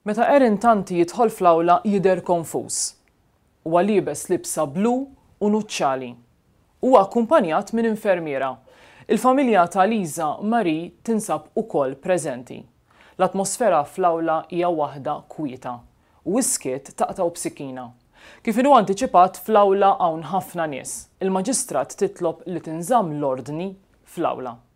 Meta Erin Tanti jidħol fl-awla jidher konfuż. Huwa liebes libsa blu u nuċċali. Huwa akkumpanjat minn infermiera. Il-familja ta' Liza Marie tinsab ukoll preżenti. L-atmosfera fl-awla hija waħda kwieta u iskiet taqtaw b'sikkina. Kif inhu antiċipat fl-awla hawn ħafna nies. Il-maġistrat titlob li tinżamm l-ordni fl-awla.